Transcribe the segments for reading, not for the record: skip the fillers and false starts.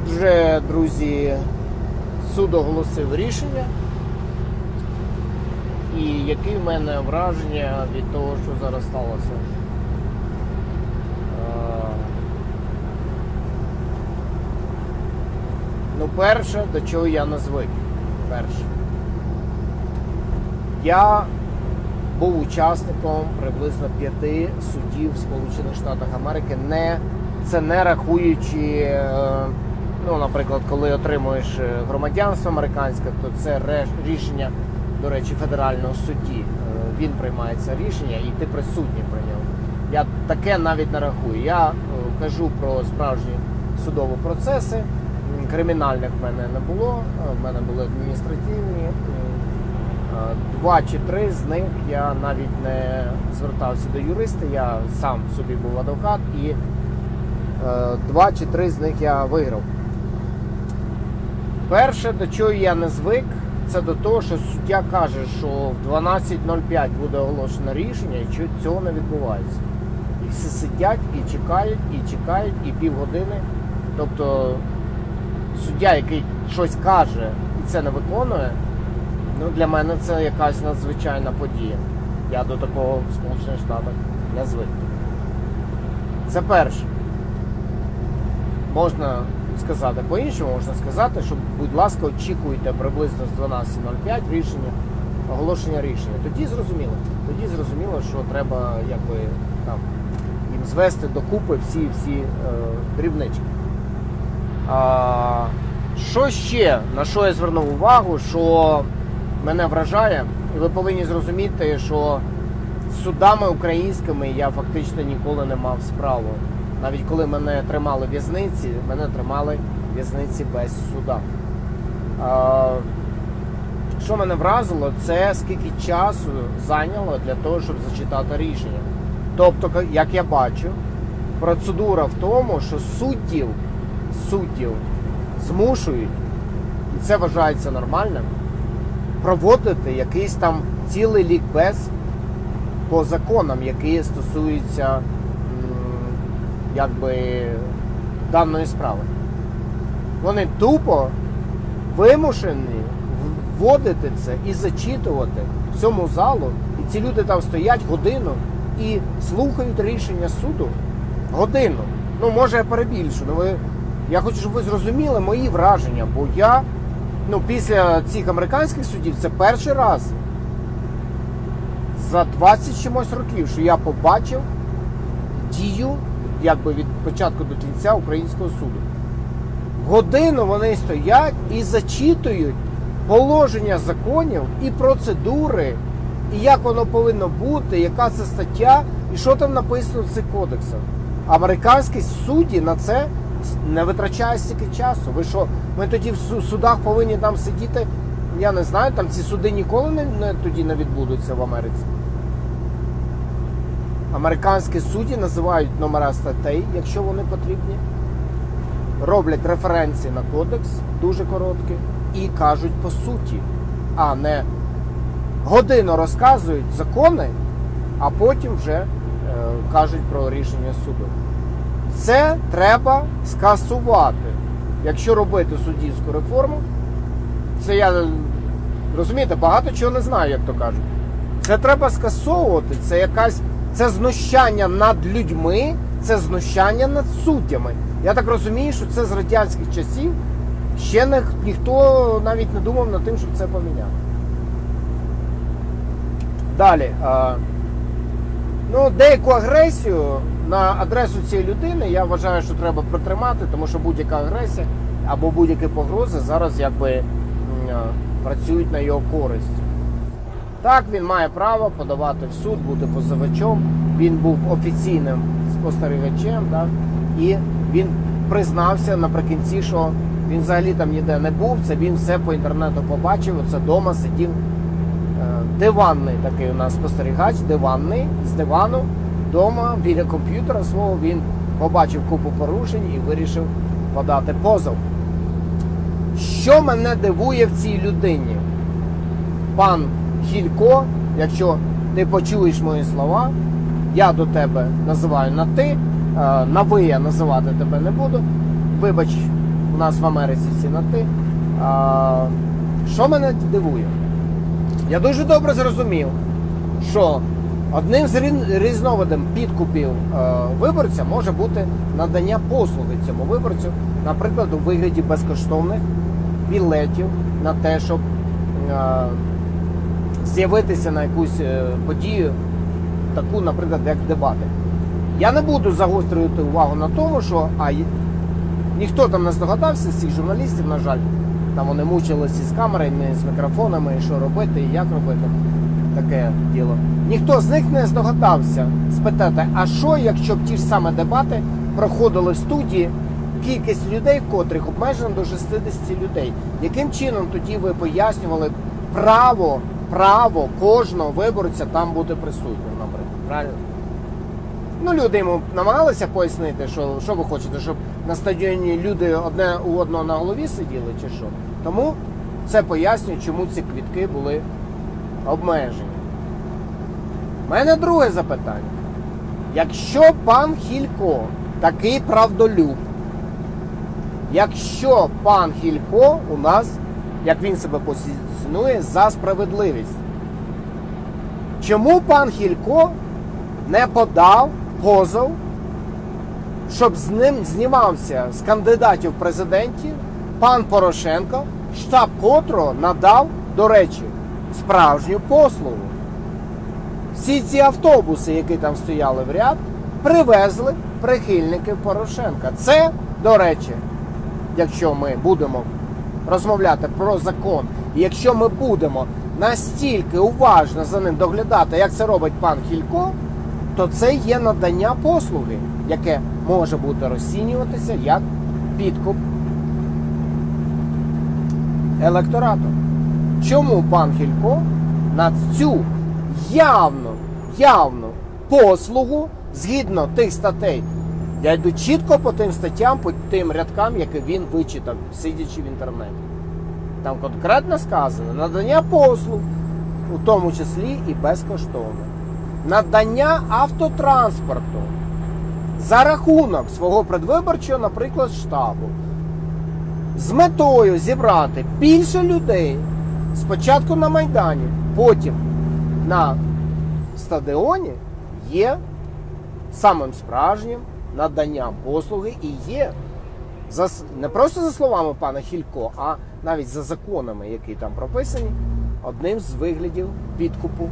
Отже, друзі, суд оголосив рішення. І які в мене враження від того, що зараз сталося? Ну, перше, до чого я не звик. Перше. Я був учасником приблизно 5 судів в Сполучених Штатах Америки, це не рахуючи, ну, наприклад, коли отримуєш громадянство американське, то це рішення, до речі, федерального судді. Він приймає це рішення і ти присутній при ньому. Я таке навіть не рахую. Я кажу про справжні судові процеси. Кримінальних в мене не було, в мене були адміністративні. 2 чи 3 з них я навіть не звертався до юриста, я сам собі був адвокат, і 2 чи 3 з них я виграв. Перше, до чого я не звик, це до того, що суддя каже, що в 12:05 буде оголошено рішення, і цього не відбувається. І всі сидять і чекають, і півгодини. Тобто суддя, який щось каже і це не виконує, ну, для мене це якась надзвичайна подія. Я до такого в Сполучених Штатах не звик. Це перше. Можна сказати по-іншому, можна сказати, що, будь ласка, очікуйте приблизно з 12:05 оголошення рішення. Тоді зрозуміло, що треба якби там їм звести докупи всі дрібнички. Що ще, на що я звернув увагу, що мене вражає, і ви повинні зрозуміти, що з судами українськими я фактично ніколи не мав справу. Навіть коли мене тримали в в'язниці, мене тримали в в'язниці без суда. Що мене вразило, це скільки часу зайняло для того, щоб зачитати рішення. Тобто, як я бачу, процедура в тому, що суддів змушують, і це вважається нормальним, проводити якийсь там цілий лікбез по законам, які стосуються якби даної справи. Вони тупо вимушені вводити це і зачитувати всьому залу, і ці люди там стоять годину і слухають рішення суду годину. Ну, може, я перебільшу, я хочу, щоб ви зрозуміли мої враження, бо я, після цих американських судів, це перший раз за 20 чимось років, що я побачив дію, якби від початку до кінця українського суду. Годину вони стоять і зачитують положення законів і процедури, і як воно повинно бути, яка це стаття, і що там написано в цих кодексах. Американські судді на це не витрачають стільки часу. Ви що, ми тоді в судах повинні там сидіти, я не знаю, там ці суди ніколи тоді не відбудуться в Америці. Американські судді називають номера статей, якщо вони потрібні, роблять референції на кодекс, дуже короткі, і кажуть по суті, а не годину розказують закони, а потім вже кажуть про рішення суду. Це треба скасувати. Якщо робити суддівську реформу, це я, розумієте, багато чого не знаю, як то кажуть. Це треба скасовувати, це знущання над людьми, це знущання над суддями. Я так розумію, що це з радянських часів ще ніхто навіть не думав над тим, щоб це поміняти. Далі. Деяку агресію на адресу цієї людини я вважаю, що треба протримати, тому що будь-яка агресія або будь-які погрози зараз якби працюють на його користь. Так, він має право подавати в суд, бути позивачом, він був офіційним спостерігачем, так? І він признався наприкінці, що він взагалі там ніде не був, це він все по інтернету побачив, оце вдома сидів. Диванний такий у нас спостерігач, диванний, з дивану, вдома, біля комп'ютера свого, він побачив купу порушень і вирішив подати позов. Що мене дивує в цій людині? Пан Хілько, якщо ти почуєш мої слова, я до тебе називаю на ти, на ви я називати тебе не буду. Вибач, У нас в Америці всі на ти. Що мене дивує? Я дуже добре зрозумів, що одним з різновидів підкупів виборця може бути надання послуги цьому виборцю, наприклад, у вигляді безкоштовних білетів на те, щоб з'явитися на якусь подію, таку, наприклад, як дебати. Я не буду загострювати увагу на тому, що ніхто там не здогадався з цих журналістів, на жаль, там вони мучилися з камерами, з мікрофонами, і що робити, і як робити, таке діло. Ніхто з них не здогадався спитати, а що, якщо б ті ж саме дебати проходили в студії, кількість людей, котрих обмежено до 60 людей. Яким чином тоді ви пояснювали право кожного виборця там бути присутнім, наприклад, правильно? Ну, люди йому намагалися пояснити, що ви хочете, щоб на стадіоні люди одне у одного на голові сиділи, чи що. Тому це пояснює, чому ці квитки були обмежені. У мене друге запитання. Якщо пан Хілько такий правдолюб, якщо пан Хілько у нас, як він себе позиціонує, за справедливість, чому пан Хілько не подав позов, щоб з ним знімався з кандидатів в президенті пан Порошенко, штаб котрого надав, до речі, справжню послугу? Всі ці автобуси, які там стояли в ряд, привезли прихильників Порошенка. Це, до речі, якщо ми будемо розмовляти про закон, і якщо ми будемо настільки уважно за ним доглядати, як це робить пан Хілько, то це є надання послуги, яке може бути розцінюватися як підкуп електорату. Чому пан Хілько на цю явну послугу, згідно тих статей, я йду чітко по тим статтям, по тим рядкам, які він вичитав, сидячи в інтернеті. Там конкретно сказано надання послуг, у тому числі і безкоштовно. Надання автотранспорту за рахунок свого предвиборчого, наприклад, штабу, з метою зібрати більше людей спочатку на Майдані, потім на стадіоні, є самим справжнім наданням послуги і є, не просто за словами пана Хілько, а навіть за законами, які там прописані, одним з виглядів підкупу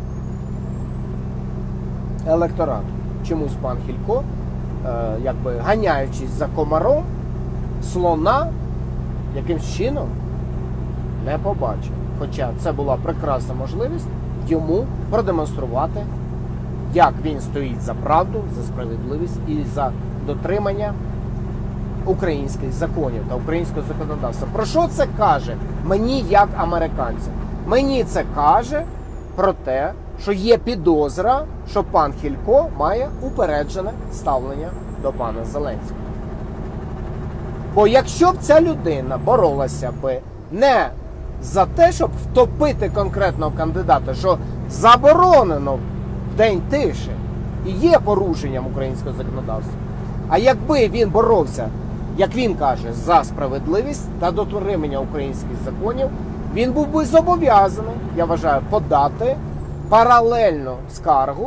електорату. Чомусь пан Хілько, якби ганяючись за комаром, слона якимсь чином не побачив. Хоча це була прекрасна можливість йому продемонструвати, як він стоїть за правду, за справедливість і за дотримання українських законів та українського законодавства. Про що це каже мені як американцям? Мені це каже про те, що є підозра, що пан Хілько має упереджене ставлення до пана Зеленського. Бо якщо б ця людина боролася би не за те, щоб втопити конкретного кандидата, що заборонено в день тиші і є порушенням українського законодавства, а якби він боровся, як він каже, за справедливість та дотримання українських законів, він був би зобов'язаний, я вважаю, подати паралельну скаргу,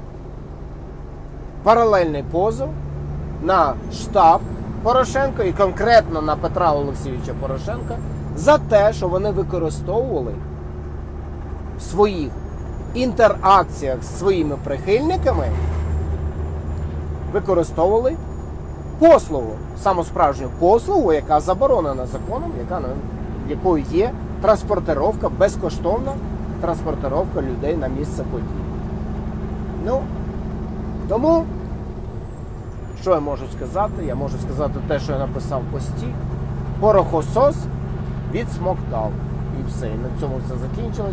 паралельний позов на штаб Порошенка і конкретно на Петра Олексійовича Порошенка за те, що вони використовували в своїх інтеракціях з своїми прихильниками, використовували послугу, саму справжню послугу, яка заборонена законом, якою є транспортировка, безкоштовна транспортировка людей на місце події. Ну, тому, що я можу сказати? Я можу сказати те, що я написав в пості. Порохосос відсмоктав. І все. І на цьому все закінчилось.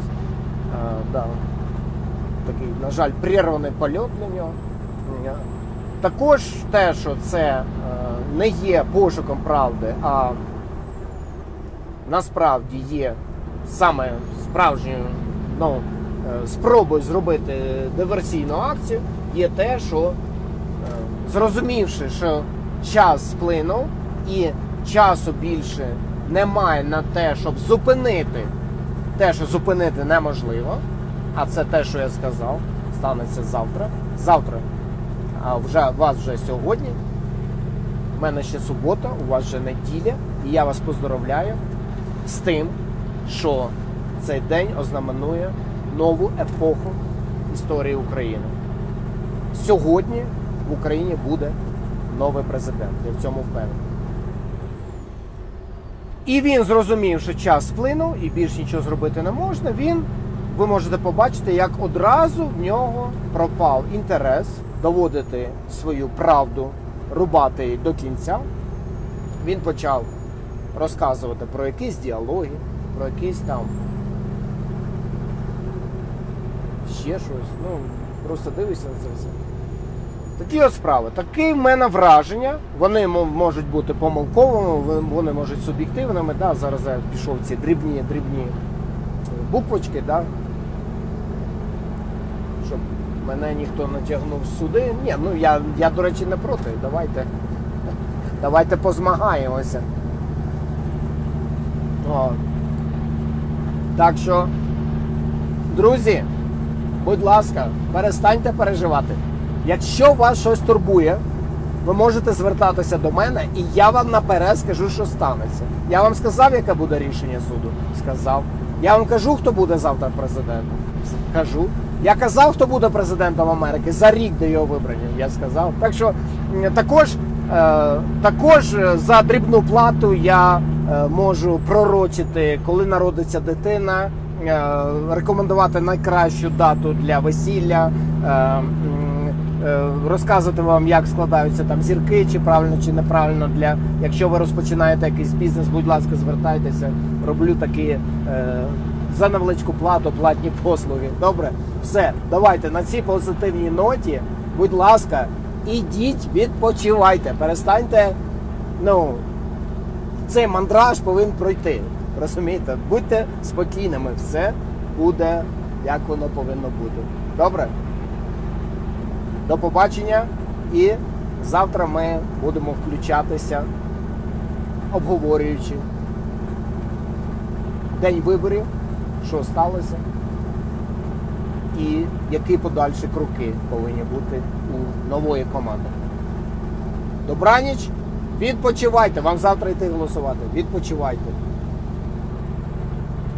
Такий, на жаль, прерваний польот для нього. Також те, що це не є пошуком правди, а насправді є саме справжньою спробою зробити диверсійну акцію, є те, що зрозумівши, що час сплинув і часу більше немає на те, щоб зупинити те, що зупинити неможливо, а це те, що я сказав, станеться завтра. Завтра, а у вас вже сьогодні, у мене ще субота, у вас вже неділя, і я вас поздоровляю з тим, що цей день ознаменує нову епоху історії України. Сьогодні в Україні буде новий президент, я в цьому впевнений. І він зрозумів, що час сплинув і більш нічого зробити не можна. Ви можете побачити, як одразу в нього пропав інтерес доводити свою правду, рубати її до кінця. Він почав розказувати про якісь діалоги, про якісь там ще щось. Ну, просто дивишся на це все. Такі от справи. Таке в мене враження. Вони можуть бути помилковими, вони можуть суб'єктивними. Да, зараз я пішов ці дрібні буквочки, да, щоб мене ніхто не тягнув сюди. Ні, ну я до речі, не проти. Давайте позмагаємося. О. Так що, друзі, будь ласка, перестаньте переживати. Якщо вас щось турбує, ви можете звертатися до мене, і я вам наперед скажу, що станеться. Я вам сказав, яке буде рішення суду? Сказав. Я вам кажу, хто буде завтра президентом? Кажу. Я казав, хто буде президентом Америки за рік до його вибрання? Я сказав. Так що також за дрібну плату я можу пророчити, коли народиться дитина, рекомендувати найкращу дату для весілля, розказувати вам, як складаються там зірки, чи правильно, чи неправильно. Якщо ви розпочинаєте якийсь бізнес, будь ласка, звертайтеся. Роблю такі за невеличку плату, платні послуги. Добре? Все, давайте на цій позитивній ноті, будь ласка, ідіть, відпочивайте. Перестаньте, цей мандраж повинен пройти. Розумієте? Будьте спокійними. Все буде, як воно повинно бути. Добре? До побачення, і завтра ми будемо включатися, обговорюючи день виборів, що сталося і які подальші кроки повинні бути у нової команди. Добраніч, відпочивайте, вам завтра йти голосувати, відпочивайте.